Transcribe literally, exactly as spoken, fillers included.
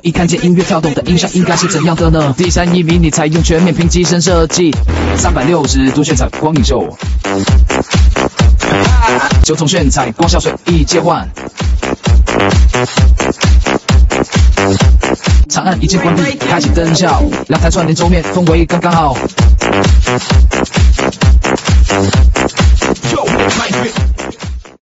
一看见音乐跳动的音效应该是怎样的呢？第三一迷你采用全面屏机身设计，三百六十度炫彩光影秀，九种炫彩光效随意切换。长按一键关闭，开启灯效，两台串联轴面氛围刚刚好。Yo,